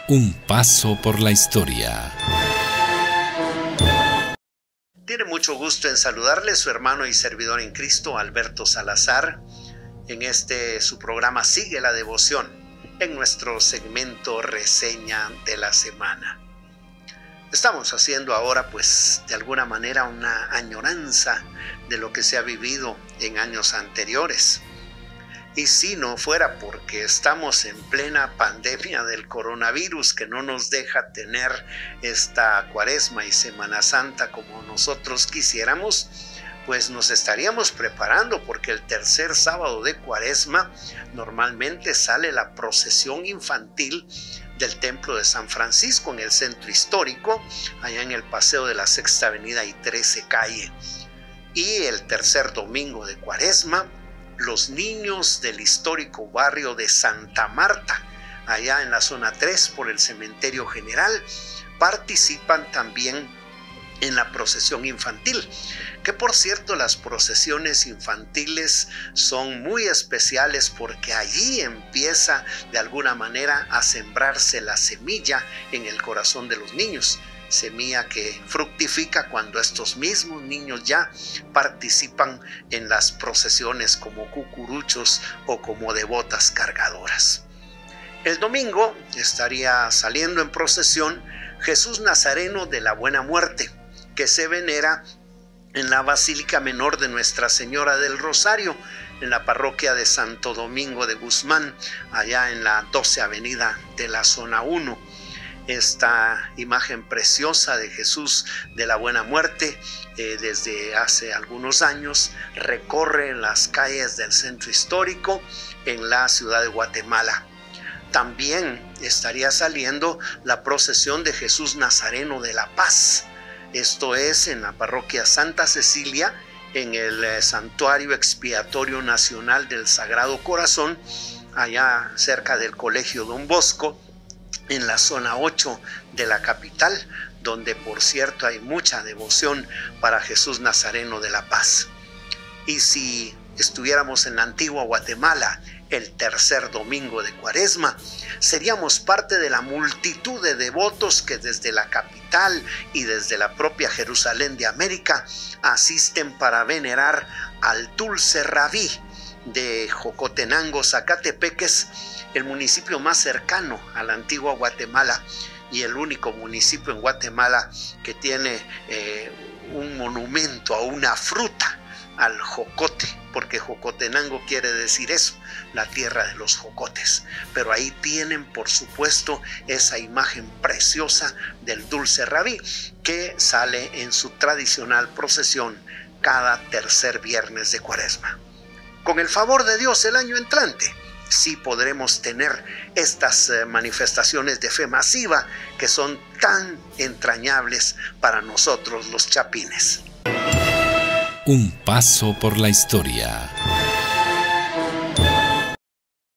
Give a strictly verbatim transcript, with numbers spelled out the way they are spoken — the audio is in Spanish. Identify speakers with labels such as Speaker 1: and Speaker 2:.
Speaker 1: Un paso por la historia.
Speaker 2: Tiene mucho gusto en saludarle su hermano y servidor en Cristo, Alberto Salazar, en este su programa Sigue la Devoción, en nuestro segmento Reseña de la Semana. Estamos haciendo ahora, pues, de alguna manera una añoranza de lo que se ha vivido en años anteriores. Y si no fuera porque estamos en plena pandemia del coronavirus que no nos deja tener esta Cuaresma y Semana Santa como nosotros quisiéramos, pues nos estaríamos preparando, porque el tercer sábado de Cuaresma normalmente sale la procesión infantil del Templo de San Francisco en el centro histórico, allá en el Paseo de la Sexta Avenida y trece Calle. Y el tercer domingo de Cuaresma, los niños del histórico barrio de Santa Marta, allá en la zona tres por el Cementerio General, participan también en la procesión infantil, que por cierto las procesiones infantiles son muy especiales porque allí empieza de alguna manera a sembrarse la semilla en el corazón de los niños. Semilla que fructifica cuando estos mismos niños ya participan en las procesiones como cucuruchos o como devotas cargadoras. El domingo estaría saliendo en procesión Jesús Nazareno de la Buena Muerte, que se venera en la Basílica Menor de Nuestra Señora del Rosario, en la parroquia de Santo Domingo de Guzmán, allá en la doce Avenida de la zona uno. Esta imagen preciosa de Jesús de la Buena Muerte eh, desde hace algunos años recorre las calles del centro histórico en la ciudad de Guatemala. También estaría saliendo la procesión de Jesús Nazareno de la Paz. Esto es en la parroquia Santa Cecilia, en el eh, Santuario Expiatorio Nacional del Sagrado Corazón, allá cerca del Colegio Don Bosco, en la zona ocho de la capital, donde por cierto hay mucha devoción para Jesús Nazareno de la Paz. Y si estuviéramos en la antigua Guatemala el tercer domingo de Cuaresma, seríamos parte de la multitud de devotos que desde la capital y desde la propia Jerusalén de América asisten para venerar al dulce rabí de Jocotenango, Zacatepeques, el municipio más cercano a la antigua Guatemala y el único municipio en Guatemala que tiene eh, un monumento a una fruta, al jocote, porque Jocotenango quiere decir eso, la tierra de los jocotes. Pero ahí tienen, por supuesto, esa imagen preciosa del dulce rabí que sale en su tradicional procesión cada tercer viernes de Cuaresma. Con el favor de Dios, el año entrante sí podremos tener estas eh, manifestaciones de fe masiva que son tan entrañables para nosotros los chapines.
Speaker 1: Un paso por la historia.